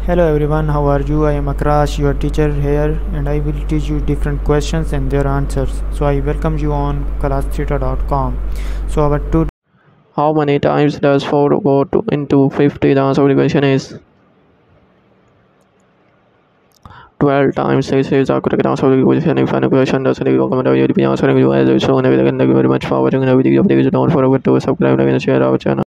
Hello everyone, how are you? I am Akrash, your teacher here, and I will teach you different questions and their answers. So I welcome you on classtheta.com. So our two How many times does 4 go into 50? The answer of the question is 12 times. This is the correct answer of the question. If any question does not comment, I will be answering you as soon as I can. Thank you very much for watching the video. Please don't forget to subscribe and share our channel.